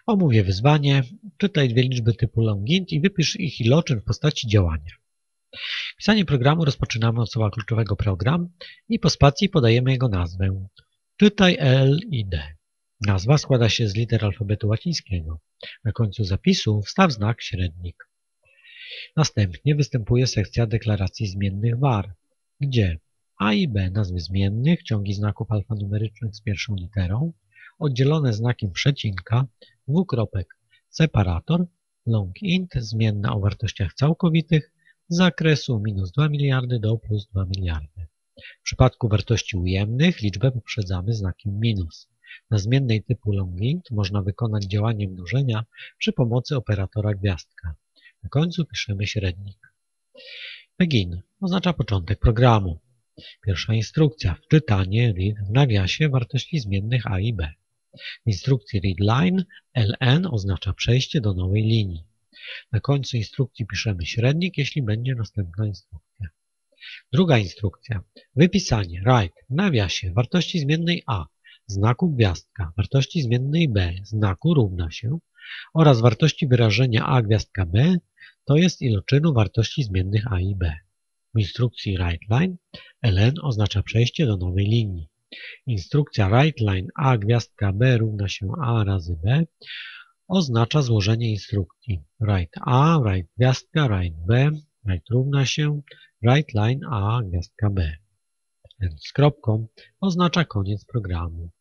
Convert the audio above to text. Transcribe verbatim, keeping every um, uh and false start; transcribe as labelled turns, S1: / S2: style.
S1: Omówię wyzwanie, czytaj dwie liczby typu longint i wypisz ich iloczyn w postaci działania. Pisanie programu rozpoczynamy od słowa kluczowego program i po spacji podajemy jego nazwę. Czytaj L i D. Nazwa składa się z liter alfabetu łacińskiego. Na końcu zapisu wstaw znak średnik. Następnie występuje sekcja deklaracji zmiennych var, gdzie A i B nazwy zmiennych, ciągi znaków alfanumerycznych z pierwszą literą, oddzielone znakiem przecinka, dwukropek, separator, long int, zmienna o wartościach całkowitych, z zakresu minus dwa miliardy do plus dwa miliardy. W przypadku wartości ujemnych liczbę poprzedzamy znakiem minus. Na zmiennej typu longint można wykonać działanie mnożenia przy pomocy operatora gwiazdka. Na końcu piszemy średnik. Begin oznacza początek programu. Pierwsza instrukcja. Wczytanie read w nawiasie wartości zmiennych a i b. W instrukcji readline ln oznacza przejście do nowej linii. Na końcu instrukcji piszemy średnik, jeśli będzie następna instrukcja. Druga instrukcja. Wypisanie write w nawiasie wartości zmiennej a, znaku gwiazdka, wartości zmiennej b, znaku równa się oraz wartości wyrażenia a gwiazdka b, to jest iloczynu wartości zmiennych a i b. W instrukcji writeline ln oznacza przejście do nowej linii. Instrukcja writeline a gwiazdka b równa się a razy b oznacza złożenie instrukcji write a, write gwiazdka, write b, write równa się, writeline a gwiazdka b. Ten z kropką oznacza koniec programu.